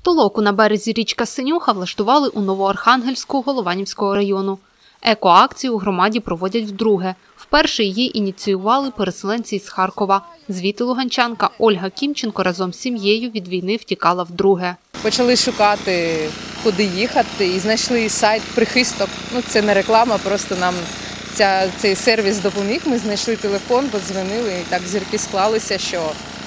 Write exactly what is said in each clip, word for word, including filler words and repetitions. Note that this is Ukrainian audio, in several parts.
Толоку на березі річка Синюха влаштували у Новоархангельську Голованівського району. Екоакцію у громаді проводять вдруге. Вперше її ініціювали переселенці з Харкова. Звідти луганчанка Ольга Кімченко разом з сім'єю від війни втікала вдруге. Почали шукати, куди їхати, і знайшли сайт «Прихисток». Ну, це не реклама, просто нам ця, цей сервіс допоміг. Ми знайшли телефон, подзвонили, і так зірки склалися, що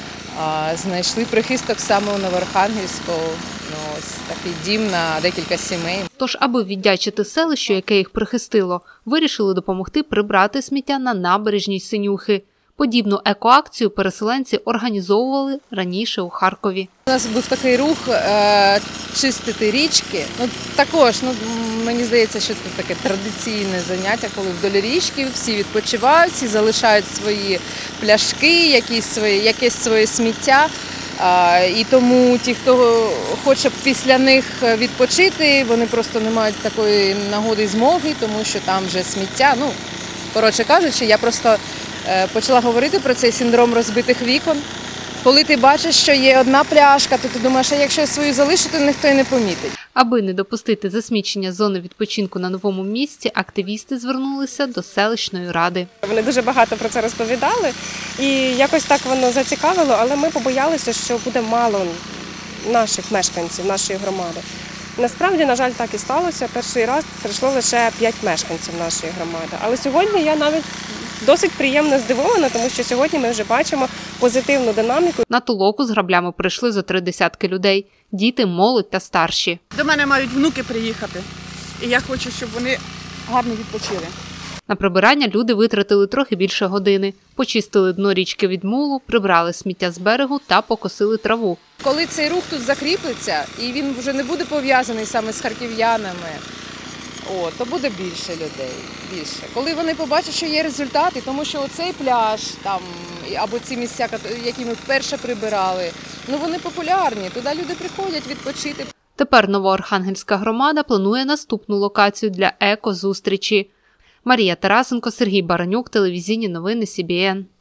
а, знайшли прихисток саме у Новоархангельську. Ну, ось такий дім на декілька сімей. Тож, аби віддячити селищу, яке їх прихистило, вирішили допомогти прибрати сміття на набережній Синюхи. Подібну екоакцію переселенці організовували раніше у Харкові. У нас був такий рух е, чистити річки. Ну, також, ну, мені здається, що це таке традиційне заняття, коли вдоль річки всі відпочивають, всі залишають свої пляшки, якісь свої, якесь своє сміття. А, і тому ті, хто хоче після них відпочити, вони просто не мають такої нагоди і змоги, тому що там вже сміття. Ну, коротше кажучи, я просто е, почала говорити про цей синдром розбитих вікон. Коли ти бачиш, що є одна пляшка, то ти думаєш, а якщо я свою залишу, то ніхто і не помітить. Аби не допустити засмічення зони відпочинку на новому місці, активісти звернулися до селищної ради. Вони дуже багато про це розповідали, і якось так воно зацікавило, але ми побоялися, що буде мало наших мешканців, нашої громади. Насправді, на жаль, так і сталося. Перший раз прийшло лише п'ять мешканців нашої громади. Але сьогодні я навіть досить приємно здивована, тому що сьогодні ми вже бачимо позитивну динаміку. На Толоку з граблями прийшли зо три десятки людей – діти, молодь та старші. До мене мають внуки приїхати, і я хочу, щоб вони гарно відпочили. На прибирання люди витратили трохи більше години. Почистили дно річки від мулу, прибрали сміття з берегу та покосили траву. Коли цей рух тут закріпиться, і він вже не буде пов'язаний саме з харків'янами, О, то буде більше людей, більше. Коли вони побачать, що є результати, тому що оцей пляж там, або ці місця, які ми вперше прибирали, ну вони популярні, туди люди приходять відпочити. Тепер Новоархангельська громада планує наступну локацію для еко-зустрічі. Марія Тарасенко, Сергій Баранюк, телевізійні новини Сі Бі Ен.